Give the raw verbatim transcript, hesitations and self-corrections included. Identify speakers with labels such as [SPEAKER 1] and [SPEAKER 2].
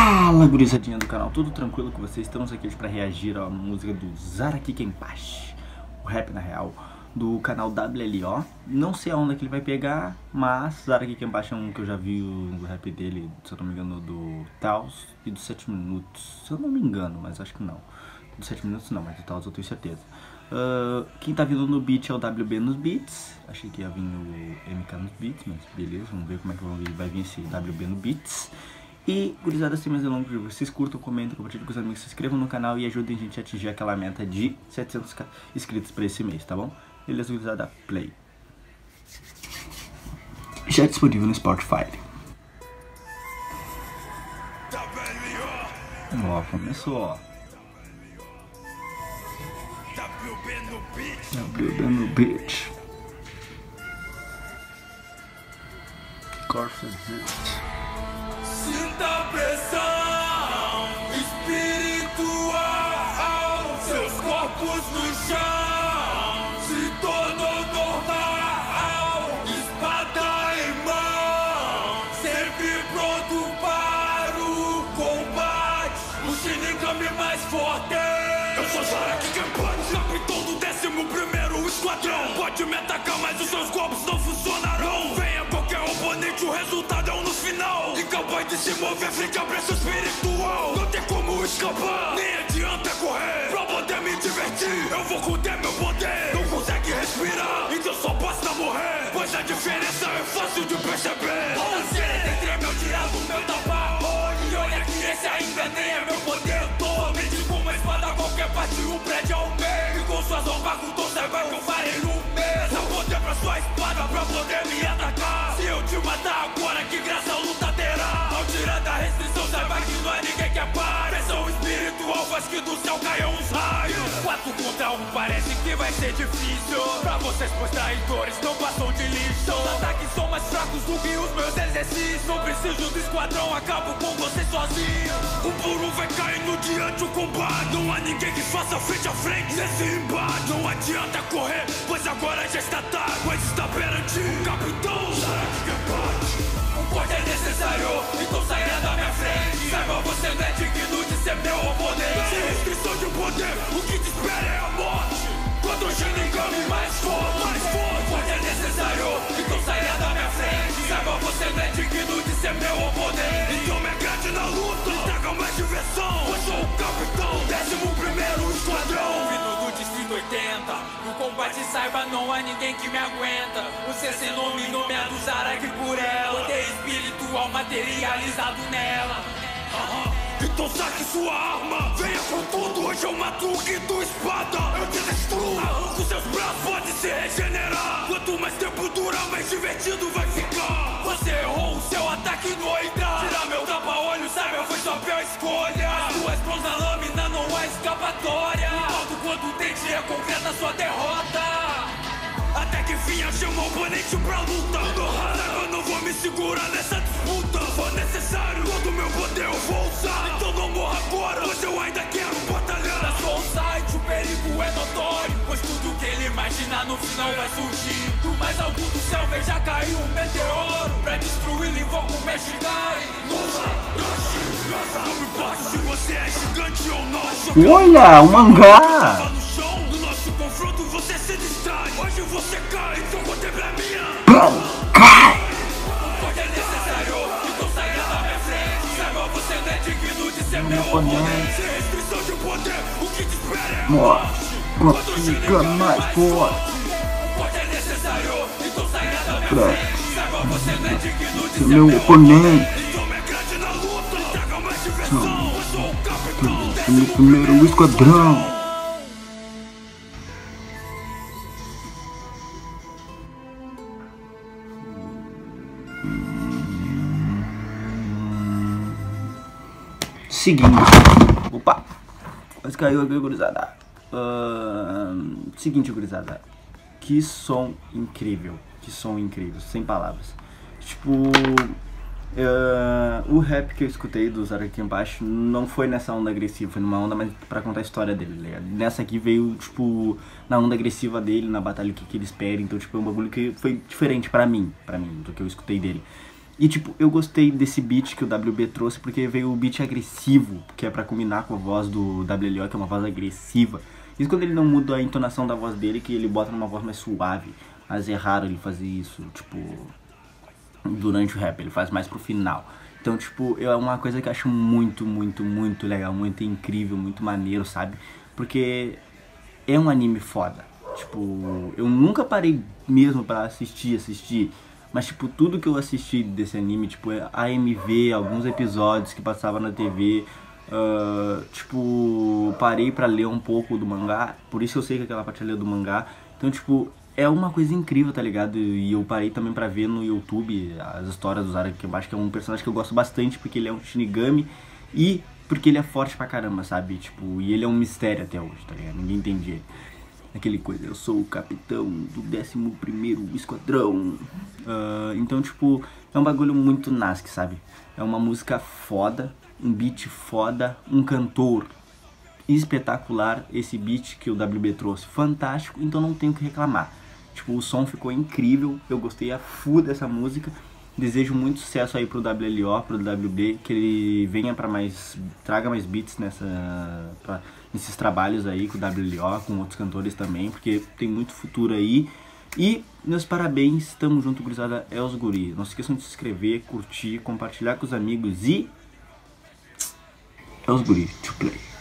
[SPEAKER 1] Fala, gurizadinha do canal, tudo tranquilo com vocês? Estamos aqui hoje para reagir à música do Zaraki Kenpachi, o rap na real, do canal W L O. Não sei aonde que ele vai pegar, mas Zaraki Kenpachi é um que eu já vi o rap dele, se eu não me engano, do Taos e do sete minutos, se eu não me engano, mas acho que não. Do sete minutos não, mas do Taos eu tenho certeza. Uh, quem tá vindo no beat é o W B nos beats. Achei que ia vir o M K nos beats, mas beleza, vamos ver como é que vai vir esse W B no beats. E, gurizada, sem mais delongas, vocês curtam, comentem, compartilhem com os amigos, se inscrevam no canal e ajudem a gente a atingir aquela meta de setecentos inscritos pra esse mês, tá bom? Beleza, gurizada, play. Já disponível no Spotify. Ó, começou, ó. W B no beat. Corsa existe.
[SPEAKER 2] Sinta a pressão espiritual, seus corpos no chão, se tornou normal, espada em mão, sempre pronto para o combate, o Shinigami mais forte. Eu sou Zaraki Kenpachi, capitão do décimo primeiro esquadrão. Pode me atacar, mas os seus golpes não funcionarão. Venha qualquer oponente, o resultado é um no final. Incapaz de se mover frente a preço espiritual. Não tem como escapar, nem adianta correr. Pra poder me divertir, eu vou conter meu poder. Não consegue respirar, então só basta morrer. Pois a diferença é fácil de perceber. O segredo entre meu diabo, meu tabaco. E olha que esse ainda nem é meu poder. Eu tô somente com uma espada, qualquer parte, um prédio ao meio. E com suas honras, com todo saiba que eu farei no mesmo. Eu poder pra sua espada, pra poder me atacar. Se eu te matar agora, que graça a luta terá. Ao tirar da restrição, saiba que não há ninguém que apare. Pressão espiritual faz que do céu caiam uns raios. Quatro contra um parece que vai ser difícil. Pra vocês, pois traidores não passam de lixo. Os ataques são mais fracos do que os meus exercícios. Não preciso do esquadrão, acabo com você sozinho. Um por um vai caindo diante o combate. Não há ninguém que faça frente a frente nesse embate. Não adianta correr, pois agora já está tarde. Pois está perante o capitão Zaraki Kenpachi. Um corte é necessário, então saia da minha frente. Saiba, você não é digno de ser meu oponente. Sem restrição de poder, o que te espera é a morte. Quando o Shinigami mais forte, mais forte. Um corte é necessário, então saia da minha frente. Saiba, você não é digno de ser meu oponente. Então me agrade na luta, me traga mais diversão. Eu sou o capitão, décimo primeiro esquadrão. Vindo do distrito oitenta, no combate saiba, não há ninguém que me aguenta. O C C nome nomeado Zaraki por ela. Poder espiritual materializado nela. uh-huh. Então saque sua arma, venha com tudo. Hoje eu mato o quinto espada, eu te destruo. Arranco seus braços, pode se regenerar. Quanto mais tempo dura, mais divertido vai ficar. Você errou o seu ataque no entrar. Tirar meu tapa-olho, saiba, foi sua pior escolha. As duas mãos na lâmina, não há escapatória. Enquanto quando tente é concreta sua derrota. Até que enfim achei um oponente pra luta. Saiba, não vou me segurar nessa disputa. Se for necessário, todo meu poder eu vou usar. Então não morra agora, pois eu ainda quero batalhar. Na sua site o perigo é notório, pois tudo que ele imaginar no final vai surgir. Do mais alto do céu veja cair um meteoro. Pra destruí-lo invoco o Meshigai. Não me importa se você é gigante ou não.
[SPEAKER 1] Olha, o mangá!
[SPEAKER 2] No nosso confronto você se distrai. Hoje você cai, então contempla a minha.
[SPEAKER 1] Cai!
[SPEAKER 2] Pode é necessário, então saia da minha frente. Saiba, você não é digno de ser meu oponente. Sem restrição de poder, o que te espera é a morte.
[SPEAKER 1] Quando fica mais forte.
[SPEAKER 2] Pode é necessário, então saia da minha frente. Saiba, você não é digno de ser
[SPEAKER 1] Meu
[SPEAKER 2] meu
[SPEAKER 1] oponente.
[SPEAKER 2] Então me agrade na luta, me traga mais diversão. Eu sou o capitão,
[SPEAKER 1] No
[SPEAKER 2] décimo
[SPEAKER 1] primeiro esquadrão. Seguindo. Opa! Quase caiu aqui, gurizada. Uh, seguinte, gurizada. Que som incrível. Que som incrível. Sem palavras. Tipo... Uh, o rap que eu escutei do Zaraki Kenpachi não foi nessa onda agressiva, foi numa onda mais pra contar a história dele, tá ligado? Nessa aqui veio, tipo, na onda agressiva dele, na batalha, o que, que ele espera. Então, tipo, é um bagulho que foi diferente pra mim, pra mim, do que eu escutei dele. E tipo, eu gostei desse beat que o W B trouxe porque veio o beat agressivo, que é pra combinar com a voz do W L O, que é uma voz agressiva. Isso quando ele não muda a entonação da voz dele, que ele bota numa voz mais suave. Mas é raro ele fazer isso, tipo, durante o rap, ele faz mais pro final. Então, tipo, é uma coisa que eu acho muito, muito, muito legal, muito incrível, muito maneiro, sabe? Porque é um anime foda. Tipo, eu nunca parei mesmo pra assistir, assistir. Mas, tipo, tudo que eu assisti desse anime, tipo, A M V, alguns episódios que passava na T V, uh, tipo, parei pra ler um pouco do mangá, por isso eu sei que aquela parte ali é do mangá. Então, tipo, é uma coisa incrível, tá ligado? E eu parei também pra ver no YouTube as histórias do Zaraki Kenpachi, que é um personagem que eu gosto bastante, porque ele é um Shinigami e porque ele é forte pra caramba, sabe? Tipo, e ele é um mistério até hoje, tá ligado? Ninguém entende ele. Aquele coisa, eu sou o capitão do décimo primeiro esquadrão. Uh, então, tipo, é um bagulho muito nasque, sabe? É uma música foda, um beat foda, um cantor espetacular. Esse beat que o W B trouxe, fantástico, então não tenho o que reclamar. Tipo, o som ficou incrível, eu gostei a full dessa música. Desejo muito sucesso aí pro W L O, pro W B, que ele venha pra mais, traga mais beats nessa, pra, nesses trabalhos aí com o W L O, com outros cantores também, porque tem muito futuro aí. E meus parabéns, tamo junto, gurizada, é os guri. Não se esqueçam de se inscrever, curtir, compartilhar com os amigos e... é os guri, to play.